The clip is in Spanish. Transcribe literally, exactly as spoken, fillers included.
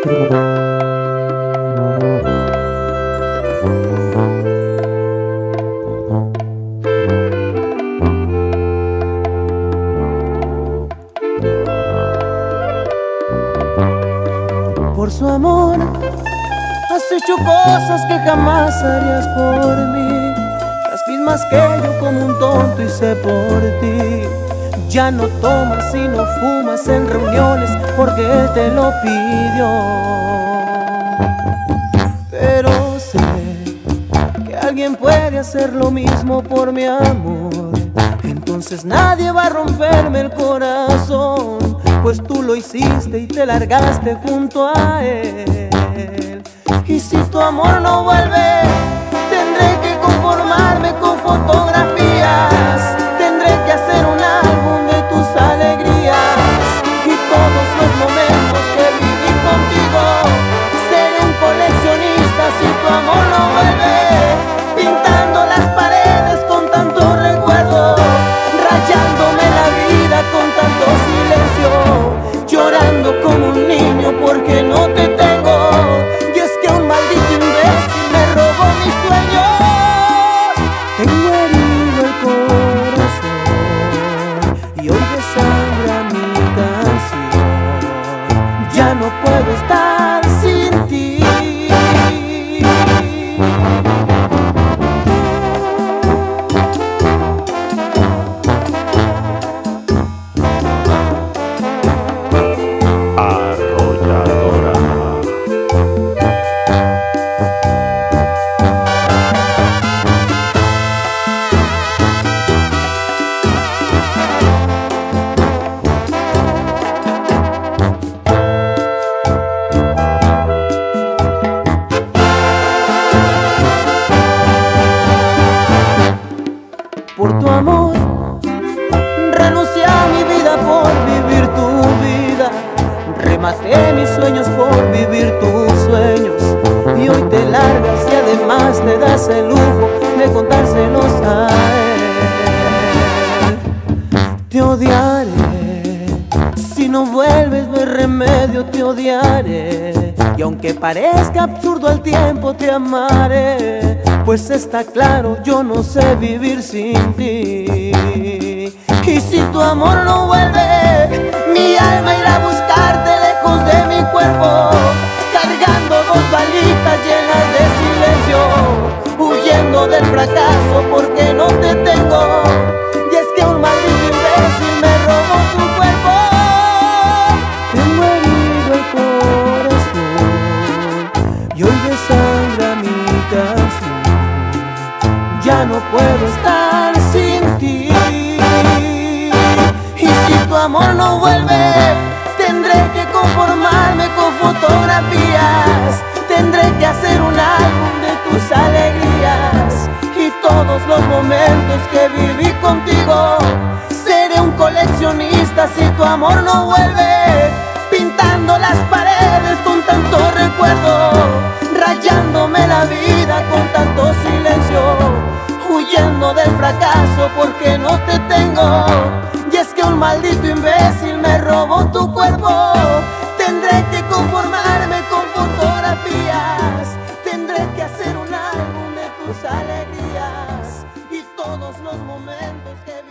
Por su amor has hecho cosas que jamás harías por mí, las mismas que yo como un tonto hice por ti. Ya no tomas y no fumas en reuniones porque él te lo pidió, pero sé que alguien puede hacer lo mismo por mi amor. Entonces nadie va a romperme el corazón, pues tú lo hiciste y te largaste junto a él. Y si tu amor no vuelve, tendré que conformarme con fotografías. Tendré que hacer un álbum de tus alegrías y todos los momentos que viví contigo. Seré un coleccionista si tu amor no vuelve, pintando las paredes con tantos recuerdos, rayándome la vida con tanto silencio, llorando como un niño porque no te tengo. Y es que un maldito imbécil me robó mis sueños. Tengo herido el corazón y hoy desangra mi canción. Ya no puedo estar sin ti. Por tu amor renuncié a mi vida por vivir tu vida, rematé mis sueños por vivir tus sueños, y hoy te largas y además te das el lujo de contárselos a él. Te odiaré, si no vuelves no hay remedio, te odiaré, y aunque parezca absurdo al tiempo te amaré, pues está claro, yo no sé vivir sin ti. Y si tu amor no vuelve, mi alma irá a buscarte lejos de mi cuerpo, cargando dos valijas llenas de silencio, huyendo del fracaso porque no te tengo. Y es que un maldito imbécil me robó tu cuerpo. Tengo herido el corazón y hoy desangra mi canción. Ya no puedo estar sin ti. Y si tu amor no vuelve, tendré que conformarme con fotografías. Tendré que hacer un álbum de tus alegrías y todos los momentos que viví contigo. Seré un coleccionista si tu amor no vuelve, pintando las paredes con tanto recuerdo, rayándome la vida con tanto silencio, huyendo del fracaso porque no te tengo. Y es que un maldito imbécil me robó tu cuerpo. Tendré que conformarme con fotografías, tendré que hacer un álbum de tus alegrías y todos los momentos que